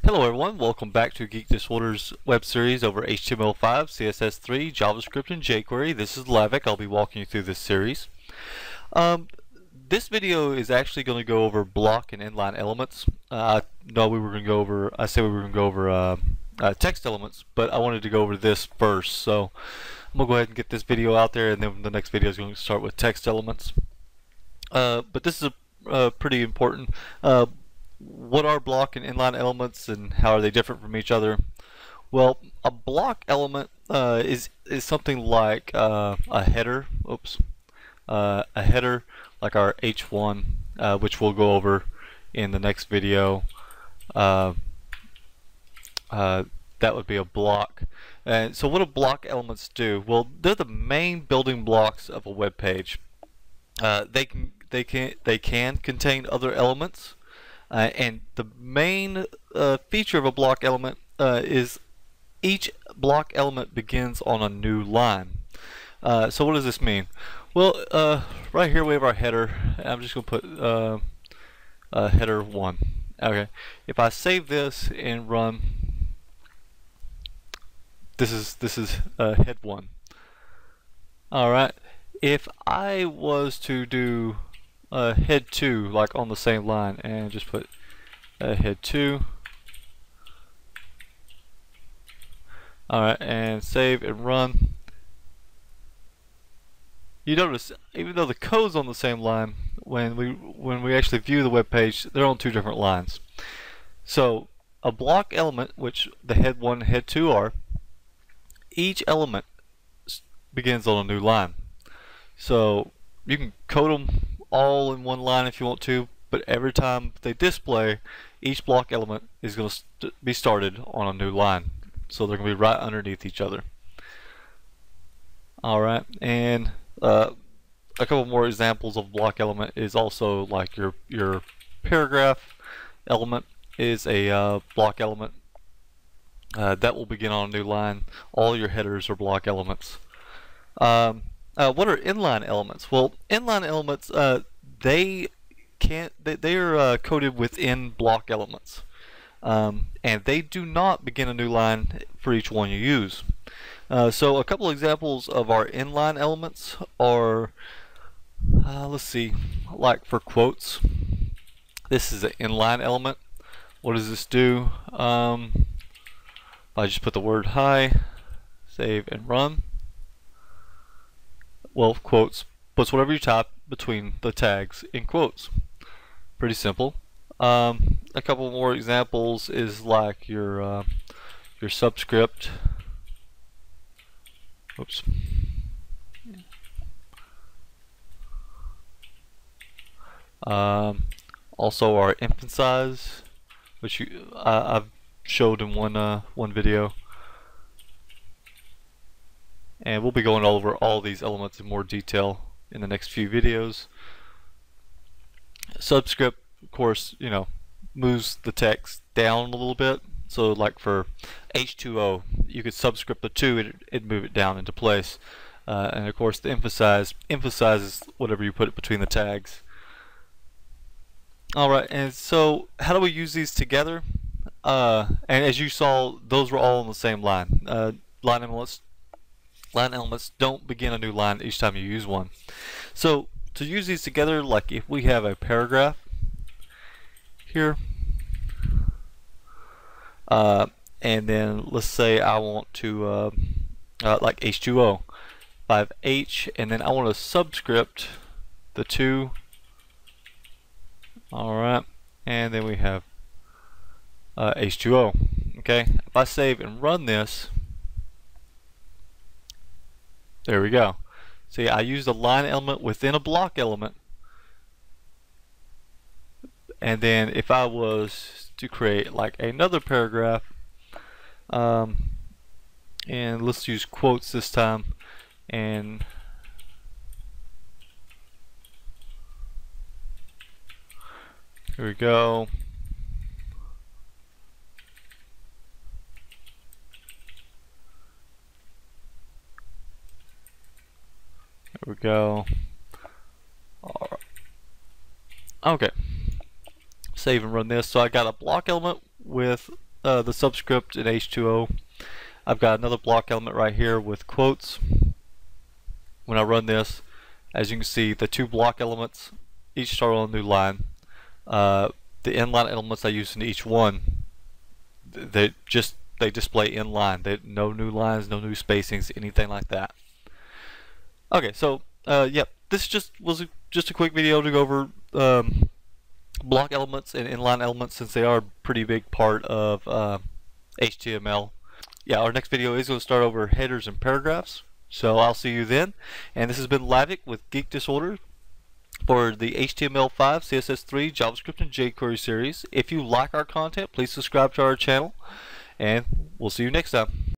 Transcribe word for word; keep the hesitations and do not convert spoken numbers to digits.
Hello everyone, welcome back to GeekDisorder's web series over H T M L five, C S S three, JavaScript, and jQuery. This is Lavik. I'll be walking you through this series. Um, this video is actually going to go over block and inline elements. Uh, I know we were going to go over, I said we were going to go over uh, uh, text elements, but I wanted to go over this first. So I'm going to go ahead and get this video out there, and then the next video is going to start with text elements. Uh, but this is a, uh, pretty important. Uh, What are block and inline elements, and how are they different from each other? Well, a block element uh, is is something like uh, a header. Oops, uh, a header like our H one, uh, which we'll go over in the next video. Uh, uh, that would be a block. And so, what do block elements do? Well, they're the main building blocks of a web page. Uh, they can they can they can contain other elements. Uh, and the main uh, feature of a block element uh, is each block element begins on a new line. Uh, so what does this mean? Well, uh, right here we have our header. I'm just going to put uh, uh, header one. Okay. If I save this and run, this is this is uh, head one. All right. If I was to do Uh, head two, like on the same line, and just put uh, head two. Alright, and save and run. You notice, even though the code's on the same line, when we when we actually view the web page, they're on two different lines. So a block element, which the head one and head two are, each element begins on a new line. So you can code them all in one line if you want to, but every time they display, each block element is going to st be started on a new line. So they're going to be right underneath each other. Alright, and uh, a couple more examples of block element is also like your, your paragraph element is a uh, block element. Uh, that will begin on a new line. All your headers are block elements. Um, Uh, what are inline elements? Well, inline elements, uh, they can't, they, they are uh, coded within block elements. Um, and they do not begin a new line for each one you use. Uh, so a couple examples of our inline elements are, uh, let's see, like for quotes, this is an inline element. What does this do? Um, I just put the word hi, save and run. Well, quotes puts whatever you type between the tags in quotes. Pretty simple. Um, a couple more examples is like your uh, your subscript. Oops. Um, also our emphasize, which you I, I've showed in one uh, one video. And we'll be going all over all these elements in more detail in the next few videos. Subscript, of course, you know, moves the text down a little bit. So like for H two O, you could subscript the two, it, it'd move it down into place. Uh, and of course the emphasize emphasizes whatever you put it between the tags. Alright, and so how do we use these together? Uh, and as you saw, those were all on the same line. Uh, line elements Line elements don't begin a new line each time you use one. So to use these together, like if we have a paragraph here, uh, and then let's say I want to, uh, uh, like H two O, I have H, and then I want to subscript the two. Alright, and then we have uh, H two O. Okay, if I save and run this, there we go. See, I used a line element within a block element. And then if I was to create like another paragraph, um, and let's use quotes this time, and here we go. There we go. All right. Okay. Save and run this. So I got a block element with uh, the subscript in H two O, I've got another block element right here with quotes. When I run this, as you can see, the two block elements each start on a new line. Uh, the inline elements I use in each one, they just they display inline. They, no new lines, no new spacings, anything like that. Okay, so uh, yep, this just was a, just a quick video to go over um, block elements and inline elements, since they are a pretty big part of uh, H T M L. Yeah, our next video is going to start over headers and paragraphs. So I'll see you then. And this has been Lavic with GeekDisorder for the H T M L five, C S S three, JavaScript, and jQuery series. If you like our content, please subscribe to our channel, and we'll see you next time.